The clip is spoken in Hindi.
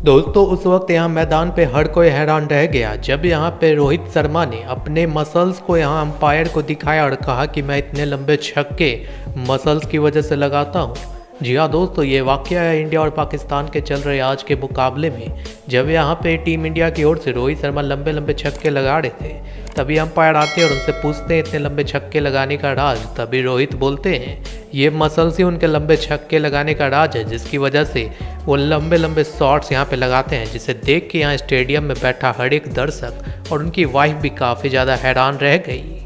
दोस्तों उस वक्त यहाँ मैदान पे हर कोई हैरान रह गया जब यहाँ पे रोहित शर्मा ने अपने मसल्स को यहाँ अंपायर को दिखाया और कहा कि मैं इतने लंबे छक्के मसल्स की वजह से लगाता हूँ। जी हाँ दोस्तों, ये वाकया है इंडिया और पाकिस्तान के चल रहे आज के मुकाबले में। जब यहाँ पे टीम इंडिया की ओर से रोहित शर्मा लंबे लंबे छक्के लगा रहे थे, तभी अंपायर आते हैं और उनसे पूछते हैं इतने लंबे छक्के लगाने का राज। तभी रोहित बोलते हैं ये मसल्स ही उनके लंबे छक्के लगाने का राज है, जिसकी वजह से वो लंबे लंबे शॉट्स यहाँ पे लगाते हैं, जिसे देख के यहाँ स्टेडियम में बैठा हर एक दर्शक और उनकी वाइफ भी काफ़ी ज़्यादा हैरान रह गई।